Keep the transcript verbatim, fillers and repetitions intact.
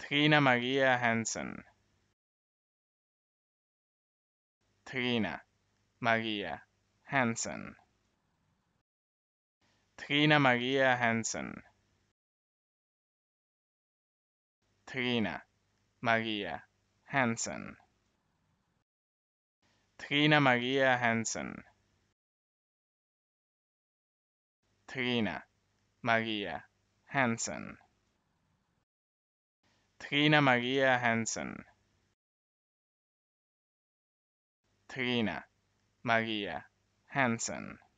Trine Maria Hansen. Trine Maria Hansen. Trine Maria Hansen. Trine Maria Hansen. Trine Maria Hansen. Trine Maria Hansen. Trine Maria Hansen. Trine Maria Hansen.